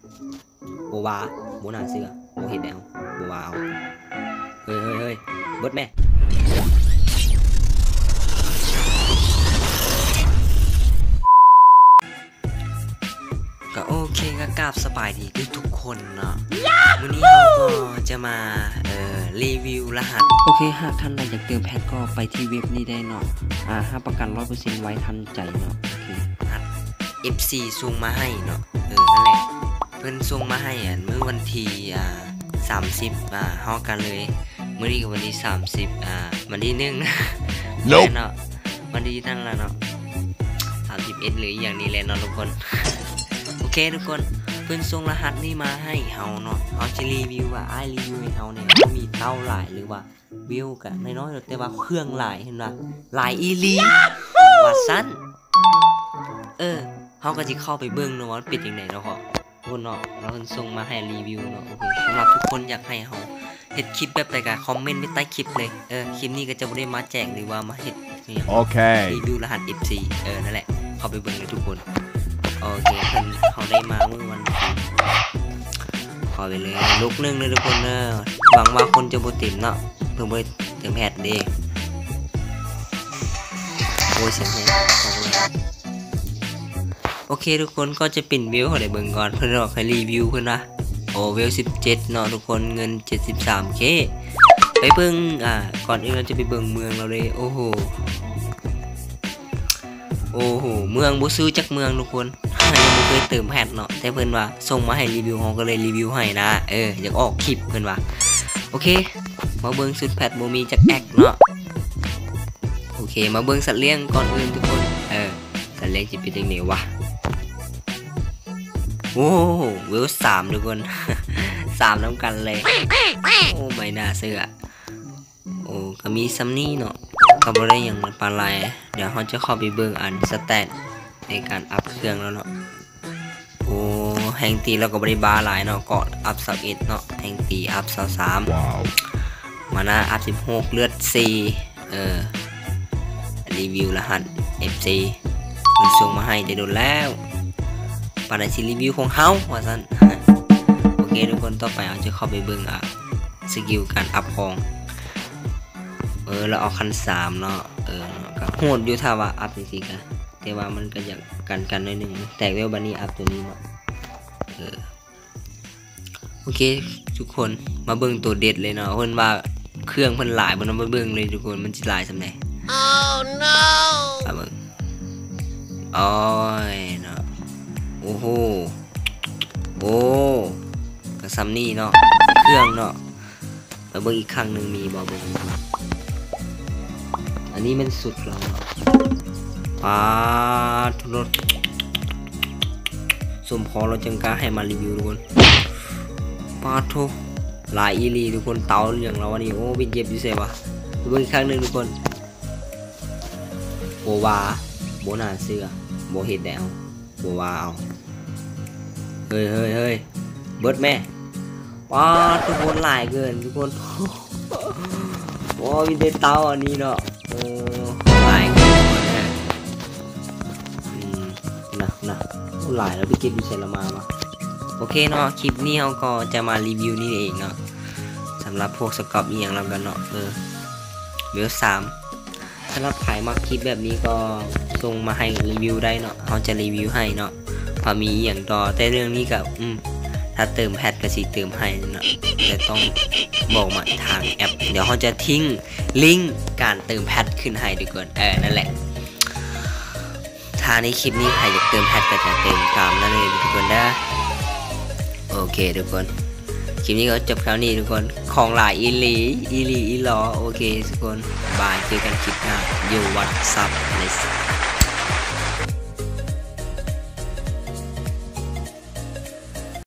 โบวาโบนาเสือโบเห็นแล้วโบวาเอาเฮ้ยเบิดแม่ก็โอเคก็กราบสบายดีทุกคนเนาะวันนี้เราก็จะมารีวิวรหัสโอเคหากท่านใดอยากเติมแพทก็ไปที่เว็บนี้ได้เนาะให้ประกัน 100% ไว้ทันใจเนาะโอเครหัส FC ส่งมาให้เนาะนั่นแหละเพิ่นส่งมาให้เมื่อวันที่30ฮอกันเลยเมื่อนี้กับวันที่30วันที่1เนาะวันที่นั่นละเนาะ31หรืออย่างนี้แหละเนาะทุกคนโอเคทุกคนเพิ่นส่งรหัสนี่มาให้เฮาเนาะเฮาจะรีวิวว่ารีวิวให้เฮาเนี่ยมีเต้าหลายหรือว่าวิวกันน้อยๆแต่ว่าเครื่องหลายเห็นป่ะหลายอีหลีว่าซั่นเฮาก็สิเข้าไปเบิ่งเนาะว่าเป็นจังได๋เนาะทุกคนเนาะเราเพิ่นส่งมาให้รีวิวเนาะโอเคสำหรับทุกคนอยากให้เฮาเฮ็ดคลิปแบบใดก็คอมเมนต์ไว้ใต้คลิปเลยคลิปนี้ก็จะบ่ได้มาแจกหรือว่ามาเฮ็ดโอเครีวิวรหัส FC นั่นแหละเข้าไปเบิ่งเลยทุกคนโอเคเพิ่นเขาได้มาเมื่อวันขอไปเลยลุกนึงเลยทุกคนเนอะหวังว่าคนจะบ่เต็มเนาะเพิ่งไปเติมแพทย์เด้โอ้ยเสียงแฮงโอเคทุกคนก็จะปิ่นวิวเขาได้เบิ่งก่อนเพิ่นบอกให้รีวิวเพิ่นนะโอ้วิว17เนาะทุกคนเงิน 73k ไปเบิ่งก่อนอื่นเราจะไปเบิ่งเมืองเราเลยโอ้โหเมืองบ่ซื้อจักเมืองทุกคนยังบ่เคยเติมแพทเนาะแต่เพิ่นว่าส่งมาให้รีวิวเฮาก็เลยรีวิวให้นะอยากออกคลิปเพิ่นว่าโอเคมาเบิ่งสุดแพทบ่มีจักแอคเนาะโอเคมาเบิ่งสัตว์เลี้ยงก่อนอื่นทุกคนสัตว์เลี้ยงสิเป็นจังได๋วะโอ้เวล3ทุกคน3นำกันเลยโอ้ไม่น่าเชื่อโอ้ก็มีซัมนี่เนาะก็บ่ได้หยังปานไรเดี๋ยวเราจะเข้าไปเบิ่งสแตทในการอัพเครื่องแล้วเนาะโอ้แฮงตีเราก็บ่ได้บาหลายเนาะก็อัพ21เนาะแฮงตีอัพ23ว้าวมานะอัพ16เลือด4รีวิวรหัส FC เพิ่นส่งมาให้ได้โดนแล้วปานใดสิรีวิวของเฮาว่าซั่นโอเคทุกคนต่อไปเราจะเข้าไปเบิ่งสกิลการอัพของเราเอาคัน3เนาะก็โหดอยู่ถ้าว่าอัพจริงๆกันแต่ว่ามันก็อยากกันหน่อยนึงแต่เวลบันนี้อัพตัวนี้เนาะโอเคทุกคนมาเบิ่งตัวเด็ดเลยเนาะเพิ่นว่าเครื่องเพิ่นหลายบ่นำมาเบิ่งเลยทุกคนมันสิหลายซำใดOh no มาเบิ่งโอ้ยเนาะโอ้โหโอ้ก็ซ้ำนี่เนาะเครื่องเนาะมาเบิ่งอีกครั้งนึงมีบ่เบิ่งอันนี้มันสุดแล้วทุกรถสมพอเราจังกล้าให้มารีวิวทุกคนทุกหลายอีลีทุกคนเตาอย่างเราวันนี้โอ้เป็นเจ็บอยู่เสียวะเบิ่งอีกครั้งหนึ่งทุกคนโบวาโบนาเสือโบเห็ดแล้วโบวาเอาเฮ้ยเบิดแม่ทุกคนหลายเกินทุกคนโอ้มีแต่เตาอันนี้เนาะหลายเกินนะหลายแล้วไปเก็บดิเซลมาวะโอเคเนาะคลิปนี้เราก็จะมารีวิวนี่เองเนาะสำหรับพวกสกอปอีกอย่างเรากันเนาะเวล3สำหรับใครมาคลิปแบบนี้ก็ส่งมาให้รีวิวได้เนาะเราจะรีวิวให้เนาะพอมีอย่างต่อแต่เรื่องนี้กับถ้าเติมแพทก็สิเติมให้เนาะแต่ต้องบอกมาทางแอปเดี๋ยวเขาจะทิ้งลิงก์การเติมแพทขึ้นให้ดีกว่านั่นแหละถ้าในคลิปนี้ใครอยากเติมแพทก็จะเติมตามนั่นเลยทุกคนนะโอเคทุกคนคลิปนี้ก็จบแล้วนี่ทุกคนของหลายอีหลอโอเคทุกคนบายเจอกันคลิปหน้าอยู่วัดซับเลย